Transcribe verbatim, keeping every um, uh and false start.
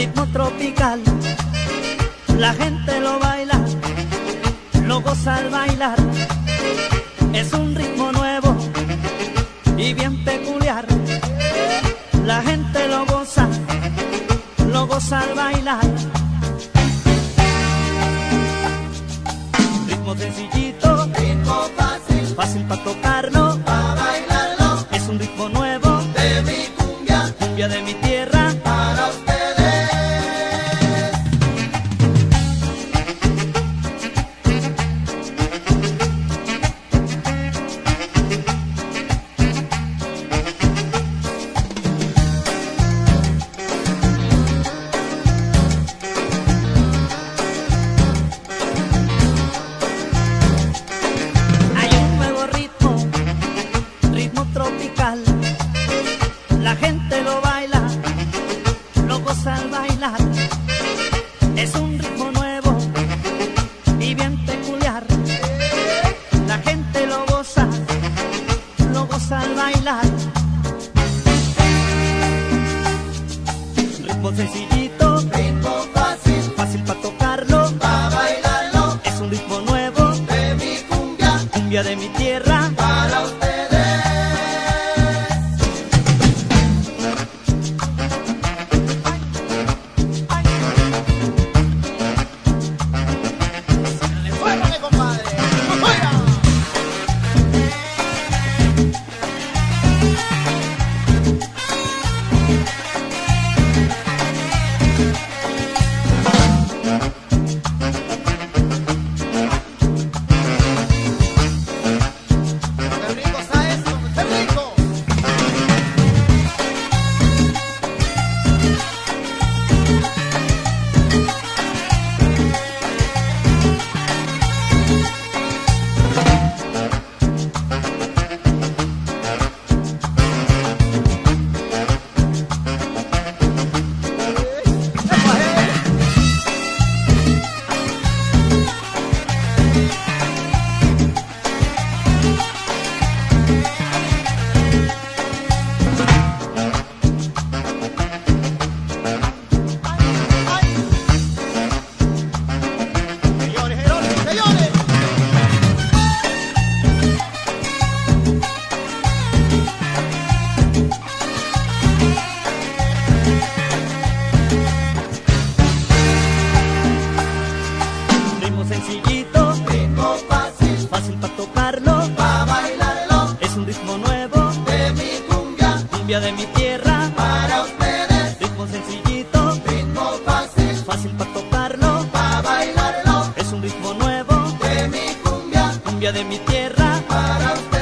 ritmo tropical. La gente lo baila, lo goza al bailar. Es un ritmo nuevo y bien peculiar. La gente lo goza, lo goza al bailar. Ritmo sencillito, ritmo fácil, fácil para tocarlo, para bailarlo. Es un ritmo nuevo De mi cumbia, cumbia de mi tierra. para ustedes. Hay un nuevo ritmo, ritmo tropical. La gente lo baila, lo goza al bailar. Es un ritmo nuevo y bien peculiar. La gente lo goza, lo goza al bailar. Ritmo sencillito, Ritmo fácil, fácil para tocarlo. para bailarlo. Es un ritmo nuevo, De mi cumbia, cumbia de mi tierra. para ustedes. ¡Fuérale, compadre! ¡Fuera! ¡Qué rico está esto! ¡Qué rico! Señores, señores, señores. Ritmo sencillito, Ritmo fácil, fácil para tocarlo. para bailarlo. Es un ritmo nuevo, De mi cumbia, cumbia de mi tierra. para ustedes. Ritmo sencillito, Ritmo fácil, fácil para tocarlo. para bailarlo. Es un ritmo nuevo, De mi cumbia, cumbia de mi tierra. para ustedes.